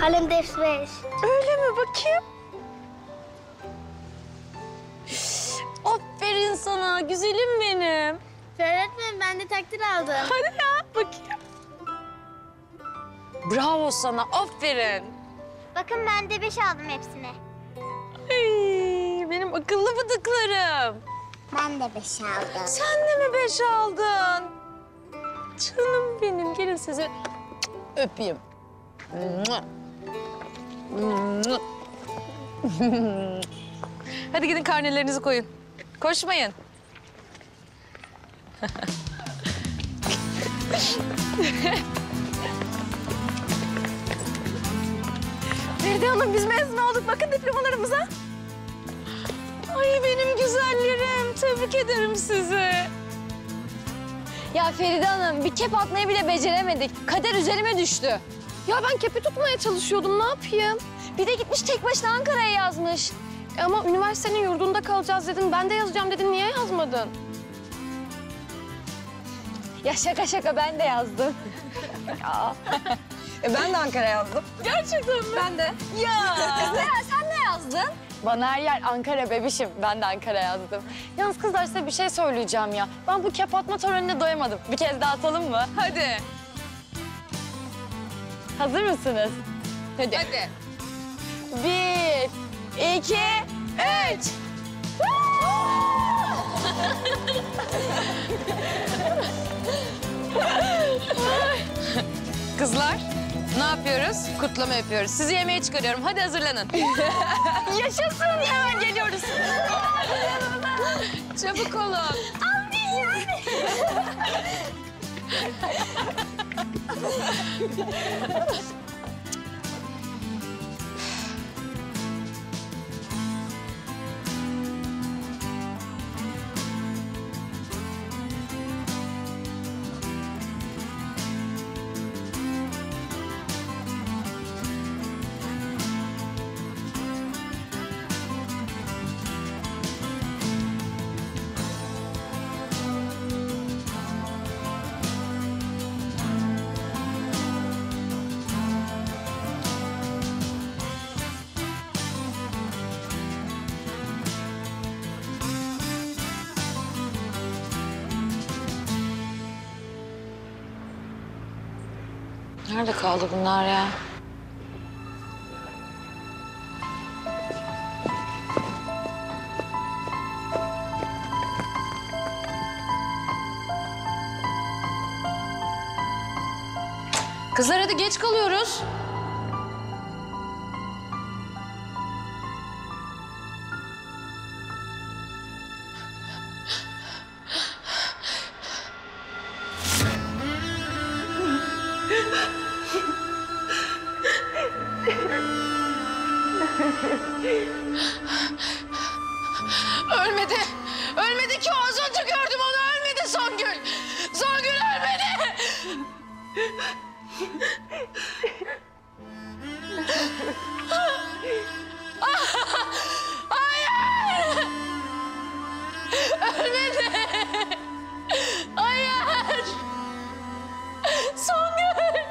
Kalem ders 5. Öyle mi? Bakayım. Aferin sana, güzelim benim. Öğretmenim ben de takdir aldım. Hadi ya, bakayım. Bravo sana, aferin. Bakın ben de 5 aldım hepsine. Ay, benim akıllı bıdıklarım. Ben de 5 aldım. Sen de mi 5 aldın? Canım benim, gelin sizi öpeyim. Hadi gidin karnelerinizi koyun. Koşmayın. Feride Hanım, biz mezun olduk. Bakın diplomalarımıza. Ay benim güzellerim, tebrik ederim sizi. Ya Feride Hanım, bir kep atmayı bile beceremedik. Kader üzerime düştü. Ya ben kepi tutmaya çalışıyordum, ne yapayım? Bir de gitmiş tek başına Ankara'ya yazmış. Ama üniversitenin yurdunda kalacağız dedin, ben de yazacağım dedin, niye yazmadın? Ya şaka şaka, ben de yazdım. Ya. Ben de Ankara yazdım. Gerçekten mi? Ben de. Ya. Zehra, sen ne yazdın? Bana her yer Ankara bebişim. Ben de Ankara yazdım. Yalnız kızlar, size bir şey söyleyeceğim ya. Ben bu kep atma törenine doyamadım. Bir kez daha atalım mı? Hadi. Hazır mısınız? Hadi. Hadi. 1, 2, 3. Kızlar, ne yapıyoruz? Kutlama yapıyoruz. Sizi yemeğe çıkarıyorum. Hadi hazırlanın. Yaşasın, hemen geliyoruz. Çabuk olun. Nerede kaldı bunlar ya? Kızlar hadi geç kalıyoruz. Ölmedi. Ölmedi ki, az önce gördüm onu. Ölmedi Songül. Songül ölmedi. Hayır. Ölmedi. Hayır. Songül.